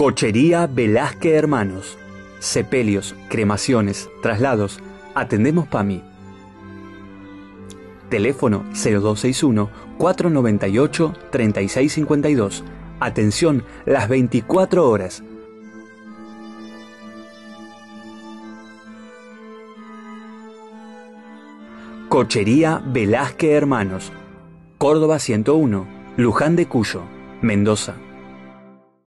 Cochería Velázquez Hermanos. Sepelios, cremaciones, traslados. Atendemos PAMI. Teléfono 0261-498-3652. Atención las 24 horas. Cochería Velázquez Hermanos. Córdoba 101, Luján de Cuyo, Mendoza.